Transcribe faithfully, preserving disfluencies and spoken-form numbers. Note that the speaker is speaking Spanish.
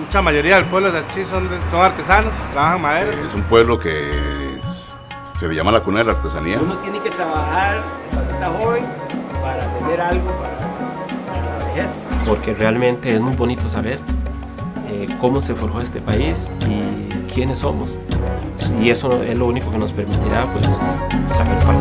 mucha mayoría del pueblo de Salchi son, son artesanos, trabajan madera. Es un pueblo que es, se le llama la cuna de la artesanía. Uno tiene que trabajar cuando está joven para tener algo para, para la vejez. Porque realmente es muy bonito saber eh, cómo se forjó este país y quiénes somos. Y eso es lo único que nos permitirá pues, saber para